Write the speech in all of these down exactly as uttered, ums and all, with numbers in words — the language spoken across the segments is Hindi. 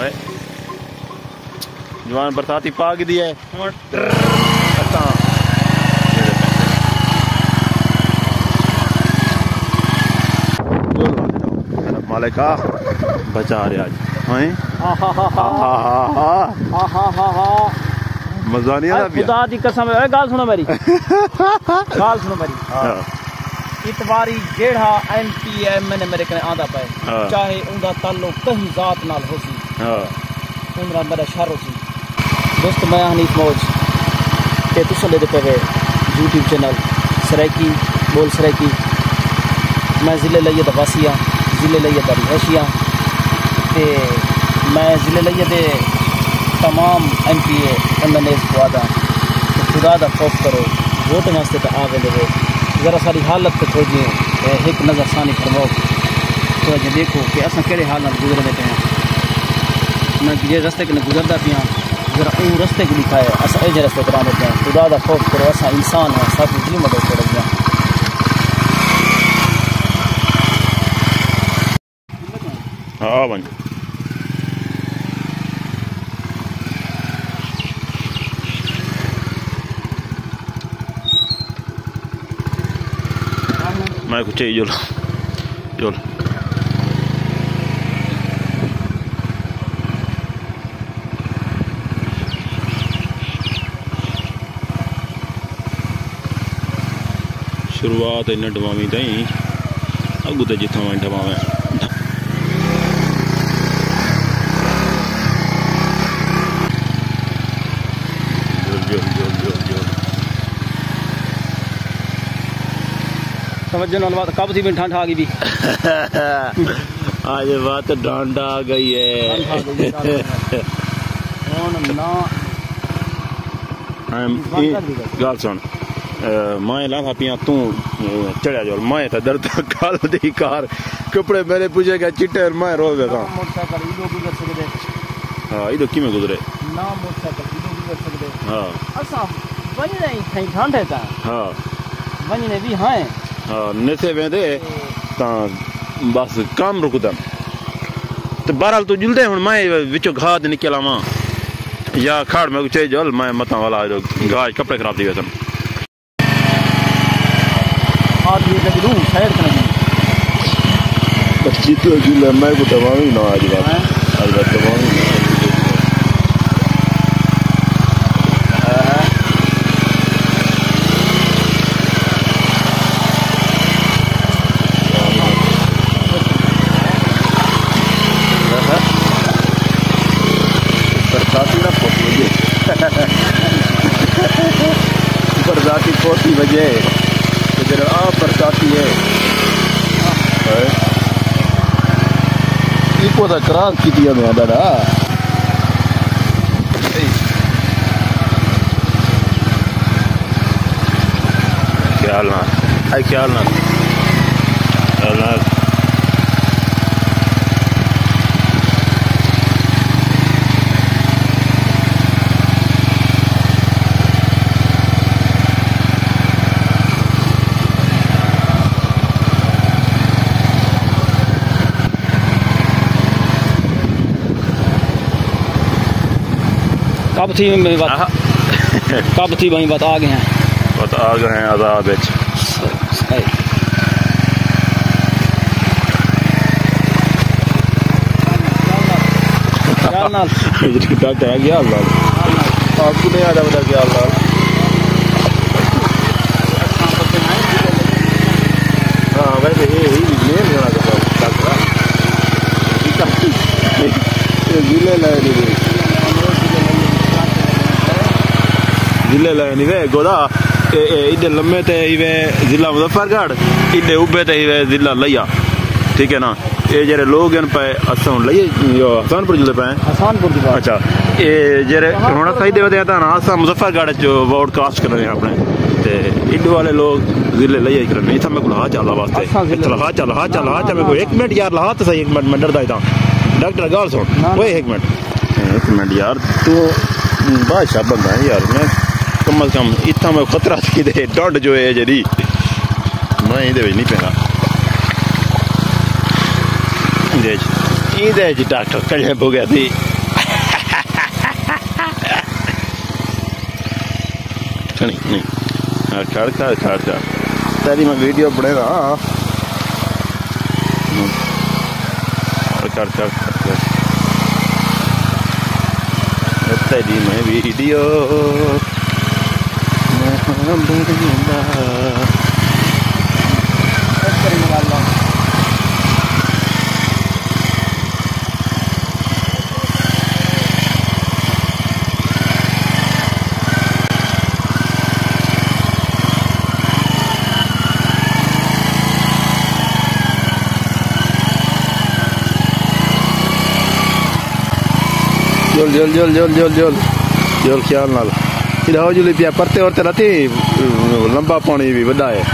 जवान बरसाती पा के दिया है मालिका बचा रहे आज मजा नहीं आता खुदा दी कसम है। गाल सुनो मेरी गाल सुनो मेरी इतवारी जेड़ा एम पी एम ने मेरे कने आंदा पे चाहे उनका ताल्लुक कहीं जात नाल हो सी उनका मेरा शर हो सी दोस्त मैं हनीफ मौज ते तुस ले पे यूट्यूब चैनल सराइकी बोल सराइकी मैं जिले लइया दा वासी हां जिले लइया दा रहशिया ते मैं जिले लइया दे तमाम M P M N A को आदा खुदा दा खौफ करो वोट वास्ते तो आ वेंदे जरा सारी हालत तो थोड़ी एक नज़र सानी फरमाओ तो अज देखो कि अस कड़े हाल गुजरते पे हैं मैं जे रस्ते के गुजरता पिया जरा वो रस्ते को दिखाए अस ऐसे रस्ते पर आने पे खुदा दा खौफ करो असा इंसान है सब जी मदद कर गया हाँ बन मैं कुछ चाहिए जोल जोल शुरुआत इन डवावी ताई अगू तो जिथा मैं डवावे समझने वाली बात कब थी में ठंड आ गई भी आज बात डांडा आ गई है गाल सुन मैं लाफा पिया तू चढ़िया जो मैं तो दर्द काल दी कार कपड़े मेरे पूछेगा चिट्टे मैं रो गया हाँ इधर किमें गुजरे ना मोटरसाइकिल इधर गुजर सकते हाँ असा वही नहीं कहीं ठंड है हाँ वही ने भी हाँ हाँ नेसे वेंदे ता बस काम रुकदम तो बहरहाल तू जुलदे हुन मैं विचो घाह निकल आवा या खाड़ में कुछ जल मैं मता वाला घाह कपड़े खराब थी वैसे आज ये लगी दूं साइड करना पच्चीस तो जुले मैं को दवाऊं ना आज बात आज बात दवाऊं बरसाती पोती बजे इधर आ बरसाती है इको दा क्रॉस की दिया मैं दादा क्या हाल ना आई क्या हाल ना हाल ना कब थी मेरी बात कब थी वही बात आ गए हैं बात आ गए हैं आजाद बेच डॉक्टर आ गया लाल आपको नहीं आ रहा बता क्या लाल हाँ वैसे ये ही मेन होना डॉक्टर जिले लाए नहीं जिले लाए नहीं वे गोदा इधर लम्बे ते इवे जिला मुजफ्फरगढ़ इधर उबे ते इवे जिला लैया ठीक है ना ये जरे लोग इन पे असम लैया यो हसनपुर जिले पे हसनपुर जिला अच्छा ये जरे हुन सही दे दे ता ना असम मुजफ्फरगढ़ जो वोट कास्ट कर रहे हैं अपने ते इधर वाले लोग जिले लैया कर रहे इथा मैं को हा चला वास्ते चल हा चल हा चल हा चल मैं को एक मिनट यार ला तो सही एक मिनट मैं डरदा था डॉक्टर गाल सुन ओए एक मिनट एक मिनट यार तू बादशाह बंदा है यार मैं कम अज कम इतना मैं खतरा थी दे डॉट जो है जी मैं ये नहीं पैना ये डॉक्टर कल हो गया थी खड़ खड़ खड़ खड़ तेरी मैं वीडियो बनेगा खड़ खड़ खड़ तेरी मैं वीडियो जोल जोल जोल जोल जोल जोल जोल ख्याल नाल इधर जुली पिया परते और रहती लंबा पानी भी बड़ा है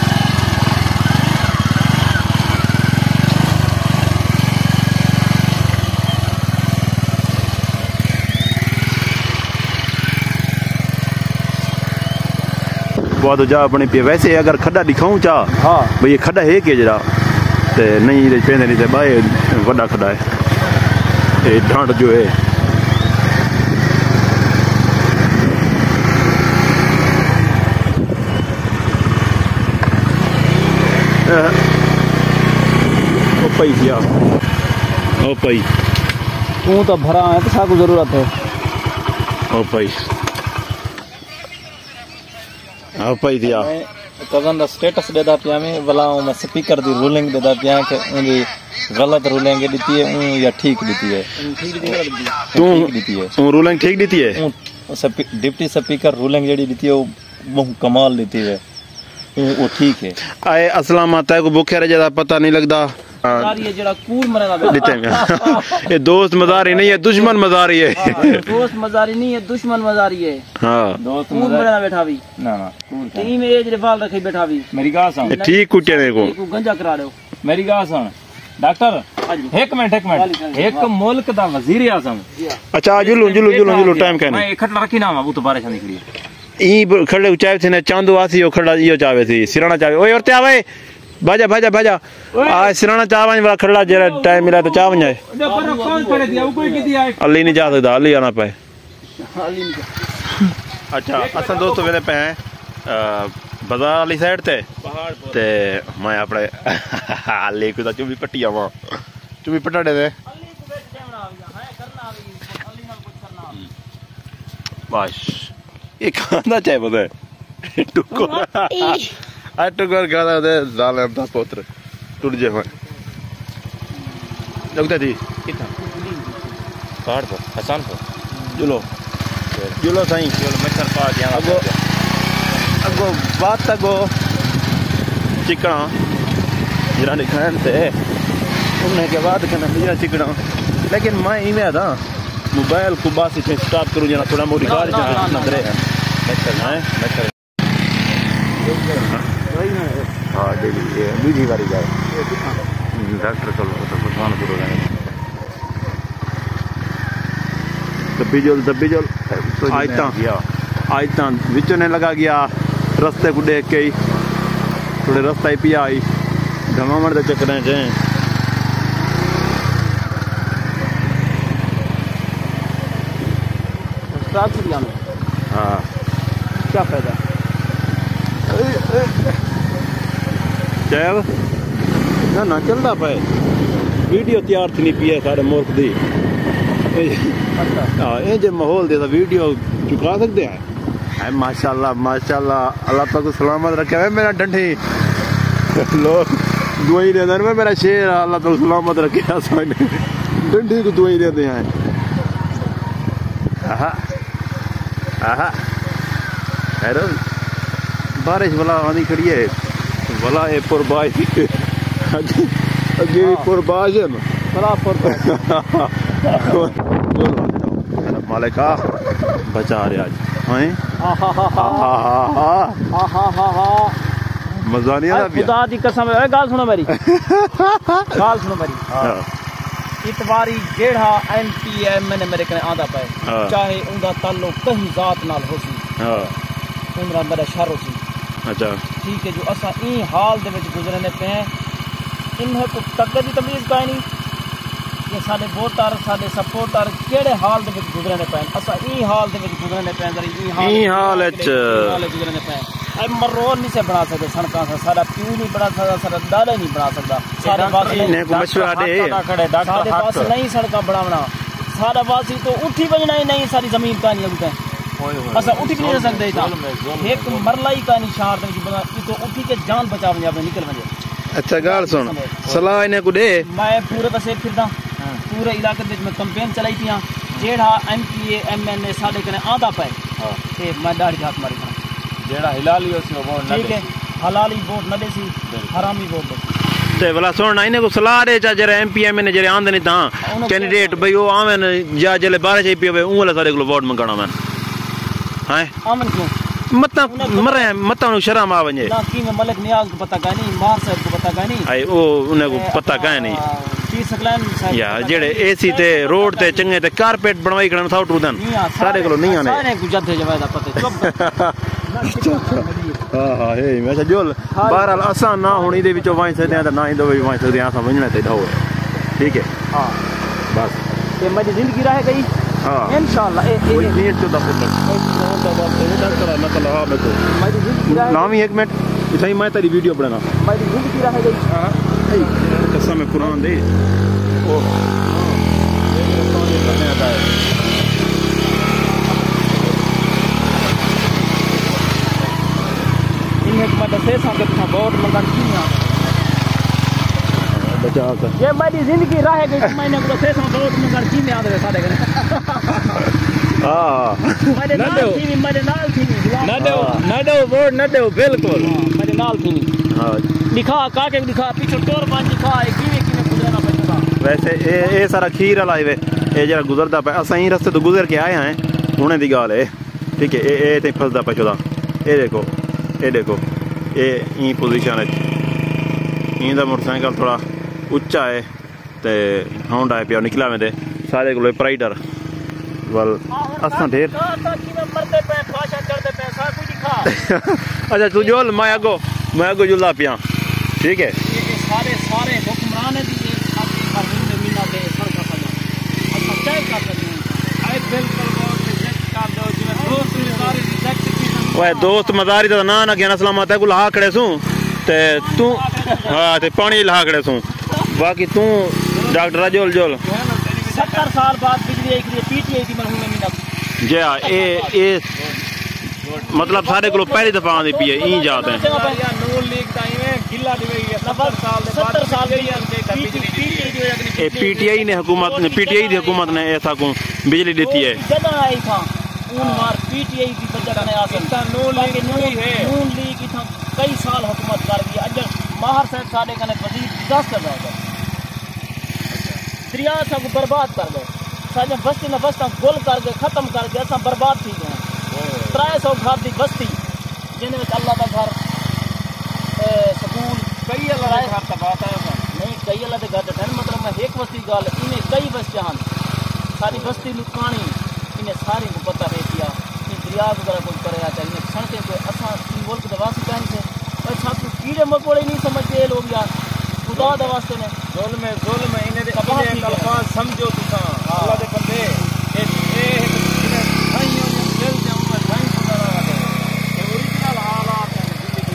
बहुत जा बनी पिया वैसे अगर खड्डा दिखाऊं चाह हाँ भाई ये खड्डा है कि जरा ते नहीं पेंदे नहीं ते बाए बड़ा खड्डा है ये ढांड जो है ओ पई दिया ओ पई तू तो भरा है तो साकू जरूरत है ओ पई ओ पई दिया कजन दा स्टेटस देदा पिया में भला मैं स्पीकर दी रूलिंग देदा पिया के उंदी गलत रूलिंग दी है या ठीक दी है ठीक दी है तू दी है तू रूलिंग ठीक दी है डिप्टी स्पीकर रूलिंग जेडी दी है वो कमाल दी है वो ठीक है आए अस्सलाम आता है को भूखे रह जाता पता नहीं लगता ये जड़ा कूड़ मरना बैठा ये दोस्त मजारी नहीं है दुश्मन मजारी है दोस्त मजारी नहीं है दुश्मन मजारी है हां दोस्त कूड़ मरना बैठा भी ना ना टीम एज रिवाल रखी बैठा भी मेरी गाल सुन ठीक कुटे ने को को गंजा करा दो मेरी गाल सुन डॉक्टर एक मिनट एक मिनट एक मुल्क दा वजीर आजम अच्छा जुलू जुलू जुलू जुलू टाइम कहने मैं खटला रखी ना वो तो बारिश निकली ई खड़े चाहे थे ने चांदो आसी ओ खड़ा इयो चावे थी सिराना चावे ओए औरते आवे भाजा भाजा भाजा आ सिराना चावन वाला खड़ा जरा टाइम मिला तो चावन जाए पर कौन पड़े दिया वो कोई किदी आए अली नहीं जा सकता अली आना पाए अली नहीं अच्छा असन दोस्तों वेले पे हैं बाजार वाली साइड ते पहाड़ ते मैं अपने अली को तो चुबी पट्टी आवा चुबी पटाड़े दे बस ये खाना चाहे पता है टुको आ टुकर गाना दे जालिम दा पुत्र टूट जे मैं लगता थी कितना पहाड़ पर हसन पर जुलो जुलो सही चलो मच्छर पा दिया अगो अगो बात अगो चिकना जरा दिखाने से उन्हें के बाद कहना मेरा चिकना लेकिन मैं इमें था मोबाइल को बात से स्टार्ट करूँ जना थोड़ा मोटी कार जना नजरे है मच्छर है मच्छर हाँ डेली ये दूसरी बारी जाए डॉक्टर चलो तो भगवान करो दब्बी जोल दब्बी जोल आज तक आज तक विचों ने लगा गया रस्ते को देख के ही थोड़े रास्ता ही पिया आई घमामण के चक्कर जाए हाँ क्या फायदा जैब ना ना चलता पाए वीडियो तैयार थी नहीं पिए सारे मुल्क दी हाँ ये जो माहौल दे वीडियो चुका सकते हैं है माशाल्लाह माशाल्लाह अल्लाह पाक को सलामत रखे है मेरा डंडी लोग दुआई देते हैं मेरा शेर अल्लाह पाक सलामत रखे डंडी को दुआई देते हैं आहा आहा हैरो बारिश वाला आनी खड़ी है वाला है पुरबाज अगे भी पुरबाज है बड़ा पुरबाज मालिका बचा रहे आज हैं हा हा हा हा हा हा हा हा मजा नहीं आ रहा खुदा दी कसम है गाल सुनो मेरी गाल सुनो मेरी हां इतवारी जेड़ा एमपीएम मैंने मेरे कने आंदा पे चाहे उनका ताल्लुक कहीं जात नाल होसी हां उनरा मेरा शर होसी अच्छा ठीक है जो असा ई हाल दे विच गुजरने पे इन्हें को तक दी तमीज काई नहीं ये साडे वोटर साडे सपोर्टर केड़े हाल दे विच गुजरने पे असा ई हाल दे विच गुजरने पे ई हाल ई हाल विच गुजरने पे मरोल नहीं से बना सकते सड़का से सारा प्यू नहीं बना सकता सारा दादा नहीं बना सकता सारे पास ने को मशवरा दे सारे पास नहीं सड़का बनाना सारा पास तो उठी बजना ही नहीं सारी जमीन का नहीं लगता अच्छा उठी भी नहीं सकते था एक मरलाई का निशान बना तो उठी के जान बचा बन जाए निकल बजे अच्छा गाल सुन सलाह इन्हें को दे मैं पूरे पासे फिरदा पूरे इलाके में कैंपेन चलाई थी जेड़ा M P M N A साडे कने आंदा पे ते मैं दाढ़ी हाथ मारी जेड़ा हिलाली होसी वोट न ठीक है हलाली वोट न देसी हरामी वोट दे ते भला सुन इन्हें को सलाह दे चा जरे M P M N A जरे आंदे नहीं ता कैंडिडेट भाई ओ आवन या जले बारह चाहिए पियो ऊ वाला सारे को वोट मंगाना मैं हैं आमन क्यों मता मरे मता नु शर्म आ वने ना की में मलिक नियाज को पता का नहीं मार साहब को पता का नहीं आई ओ उन्हें को पता का नहीं की सकलान या जेड़े एसी ते रोड ते चंगे ते कारपेट बनवाई करन था उठूदन सारे को नहीं आने सारे को जथे जवादा पता चुप हां हां हे मैं जोल बहरहाल असा ना होनी दे विचो वाई सकदे आ ना ही दो वाई सकदे आ समझना ते दो ठीक है हां बस ये मेरी जिंदगी रह गई हां इंशाल्लाह ए ए नीट तो दस मिनट नामी एक मिनट इथाई मैं तेरी वीडियो बनाना मेरी जिंदगी रह गई हां कसम कुरान दे ओ इन्हें मैं दसे साके था वोट मंगन किया बचा कर ये मेरी जिंदगी रह गई मैंने को दसे सा वोट मंगन की में आदे साडे कने हां मेरे नाल थी मेरे नाल थी ना दो ना दो वोट ना दो बिल्कुल मेरे नाल थी हां दिखा काके दिखा पीछे टोर बन दिखा किवे किवे गुजरना पड़ेगा वैसे ए ए सारा खीर वाला हाईवे ए जरा गुजरदा पे असा ही रास्ते तो गुजर के आए हैं हुने दी गाल है ठीक है ए ए ते फसदा पे चोदा ए देखो ए देखो ए ई पोजीशन है इंदा मोटरसाइकिल थोड़ा उच्चा है ते होंडा है पिया निकला में दे सारे को प्राइडर वल असा ढेर मरते पे भाषा करते पे सा कुछ दिखा अच्छा तू जोल मैं आगो मैं आगो जुला पिया ठीक है ये सारे सारे हुक्मरान है दी आपकी कानून में मीना दे सर का पड़ा अच्छा तय कर सकते आई बिल्कुल वो रिजेक्ट कर दो जिਵੇਂ दोस्त सारे रिजेक्ट की ओए दोस्त मजारी दा ना ना ज्ञान सलामत है को ला खड़े सू ते तू हां ते पानी ला खड़े सू बाकी तू डॉक्टर जोल जोल सत्तर साल बाद बिजली आई थी पीटीआई की मरहूम मीना जी हां ए ए मतलब सारे को पहली दफा आंदी पी है ई जात है नून लीग टाइम में गिल्ला दी गई है सत्तर साल के बाद सत्तर साल गई है ए पीटीआई ने हुकूमत ने पीटीआई दी हुकूमत ने ऐसा को बिजली देती है जगह आई था उन मार पीटीआई की वजह ने आसन नून लीग नून है नून लीग था कई साल हुकूमत कर गई अज माहर साहब साडे कने वजीर डिजास्टर रह गए दरिया सब बर्बाद कर गए साडे बस्ती में बस्ता गोल कर गए खत्म कर गए असा बर्बाद थी गए त्रै सौ घर की बस्ती जिन अल्लाह का घर स्कूल कई अल्लाह घर तबाह है नहीं कई अल्लाह के घर थे मतलब मैं एक बस्ती गल इन्हें कई बस्तियां हैं सारी बस्ती लुकानी इन्हें सारे को पता है किया कि दरिया वगैरह कुछ करे चाहिए सड़कें को असा मुल्क के वासी कहन से और सब कीड़े मकोड़े नहीं समझते लोग यार खुदा दे वास्ते ने जुल्म जुल्म इन्हें दे अपने अल्फाज समझो तुसा अल्लाह दे बंदे ए ए भाइयों ने दिल दे ऊपर भाई खुदा रहा है ये ओरिजिनल हालात है जिंदगी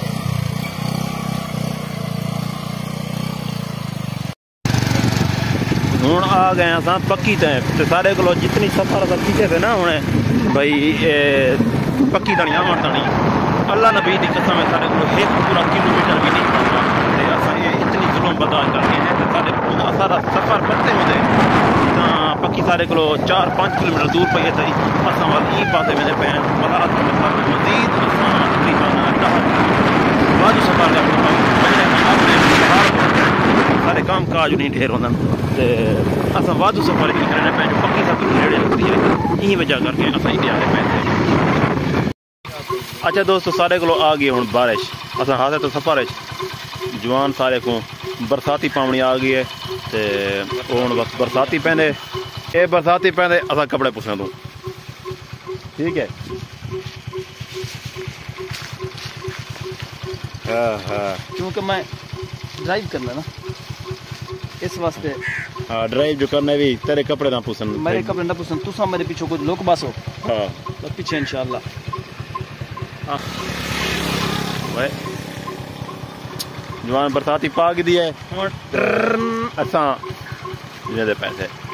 दे हुन आ गए असा पक्की तय ते सारे को जितनी सफर असा कीते थे ना हुने भाई पक्की तणी आमण तणी अल्लाह नबी दी कसम है सारे को एक पूरा किलोमीटर भी नहीं पहुंचा ते असा ये इतनी जुल्म बर्दाश्त करके हैं ते सारे पूरा सारा सफर करते होते ता पक्की सारे को चार पाँच किलोमीटर दूर पे थी असा वाल ई पासे में पे मदारत में सारे मजीद असा तकरीबन बाद सफर अपने सारे काम काज नहीं ढेर होंदा ते असा वादू सफर ही करने पे पक्की सफर नेड़े लगती है ई वजह करके असा इंडिया में पे अच्छा दोस्तों सारे को आ गई हूँ बारिश असा हाथ तो सफर है जवान सारे को बरसाती पावनी आ गई है तो हूँ बस बरसाती पहने ये बरसाती पहने असा कपड़े पुछना तू ठीक है हाँ हाँ क्योंकि मैं ड्राइव करना ना इस वास्ते हाँ ड्राइव जो करने भी तेरे कपड़े ना पसंद मेरे कपड़े ना पसंद तू सा मेरे पीछे कुछ लोग बस हो हाँ पीछे इंशाल्लाह हाँ जवान बरसाती पा दी है असां दे पैसे